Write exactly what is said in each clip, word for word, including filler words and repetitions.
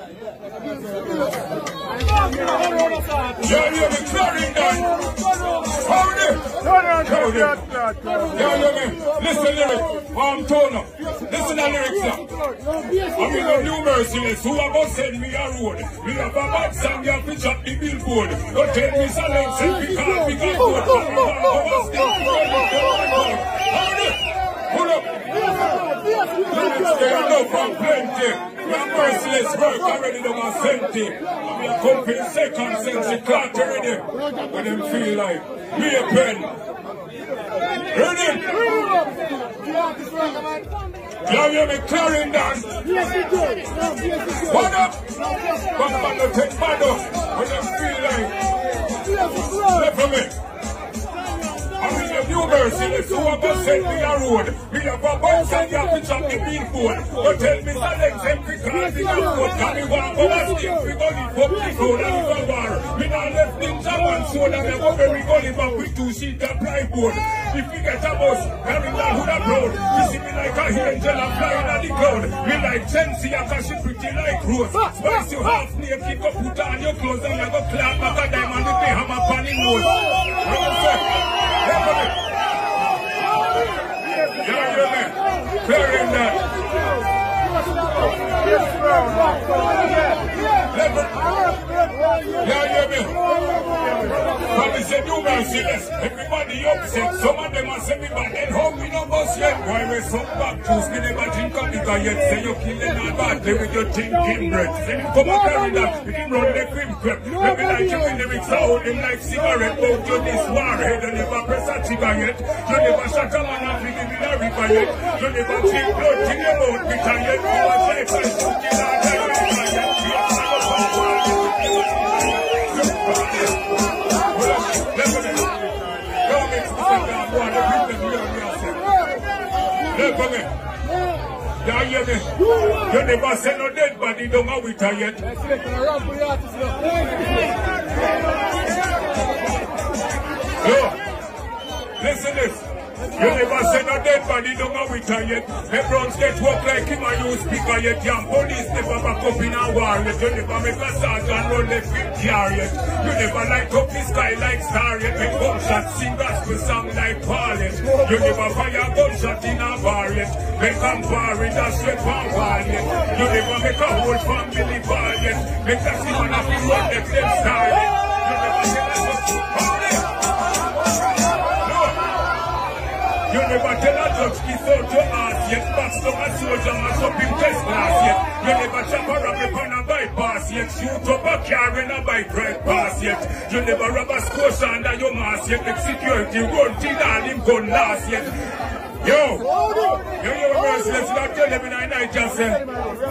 Yeah, yeah, me clearing down. Hold it. Hold it. Yeah, yeah, me. Listen lyrics. Palm tone up. Listen to lyrics now. I mean the new merciless. Who are gonna send me a road? Me have a bad song, you have to chop the billboard. Don't tell me silence, and we can't be good. Hold it. Pull up. Lyrics they are no from plenty. We are merciless work already done a senti. And we are company second since the clock already. When them feel like me a pen. Ready? You hear me clearing down? What up? But man don't take bad up. When them feel like left for me. I mean the new merciless who are gonna send me a road. Me have a box and you have to chop the billboard. But tell me silence every class in the road. Can me walk over stick, we go live up the road and live a war. Me not left ninja one soul and me go very go live up with two sheet and plywood. If we get a bus, carry that hood abroad. You see me like a angel and flying on the cloud. Me like Chelsea and she pretty like Rose. Spice you half naked, go put on your clothes and you go clap back a diamond with the hammer pan in nose. Yeah, yeah, man. Clearing that. Yeah, yeah, man. But we say new merciless. Everybody upset. Some of them are saying, but then home we don't bust yet. Why we some back juice? Me never drink a nigga yet. Say you kill them all badly with your thinking breath. Say him come and carry that. If him run the cream crep. Let me like you in the mix out him like cigarette. Out you this warhead. You never press a trigger yet. You never shut a man and feed him in a river yet. You never take blood till your mouth bitter yet. You watch life and shoot it all the river yet. Yeah, yeah, me. You never say no dead body, don't go with her yet. Yo, listen this. You never say no dead body, don't go with her yet. Lebron's get work like him and you speaker yet. Young police never back up in a war yet. You never make a start and run the big car yet. You never light up the sky like star yet. Make gunshots, sing gospel song like Paul yet. You never fire gunshot in a bar yet. Make them bar in a straight one wall yet. You never make a whole family bar yet. Make a see one of the one that them star yet. You never say that hold it. You never tell a judge kiss out your ass yet. Box up a soldier mash up in test class yet. You never chop a rabbit on a bypass yet. Shoot up a car in a bike right pass yet. You never rob a squash under your mask yet. Make security run till all him gun last yet. Yo! Yo, yo, merciless, not tell them in a night just say.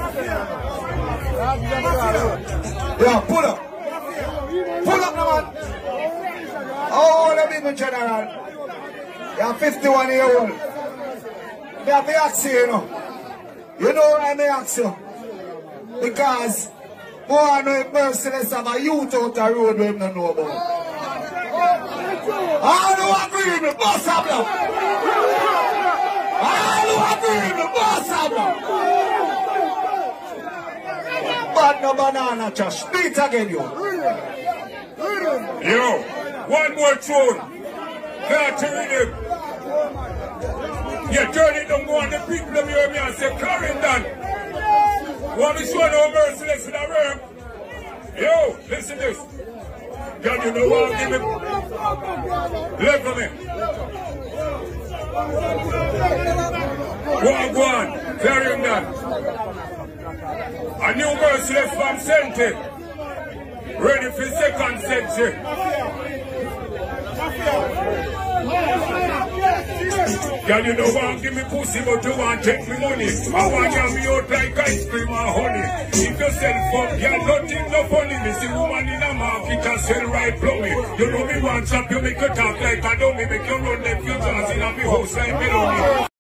Yeah, pull up. Pull up now, man. Oh, let me in general. You're fifty-one year old. They have to ask you, you know. You know why I may ask you? Because more I know if merciless have a youth out the road we don't know about. All who agree with me, boss up now. All who agree with me, boss up now. Bad no banana, Josh. Beat again, you. Yo, one more tune. Got to read it. You turn it down, go on the people of hear me and say, Clarendon. Want to show no merciless in the room? Yo, listen this. God, you know what? Give me. Level me. Go on, go on. Clarendon. A new merciless from Sente. Ready for second century. Girl, you don't want to give me pussy, but you want to take me money. I want you to be out like ice cream or honey. If you sell fuck, girl, nothing no funny. Me see woman in a market and sell right plumbing. You know me want chop, you make you talk like a dummy. Make you run them few jars in a me house like me.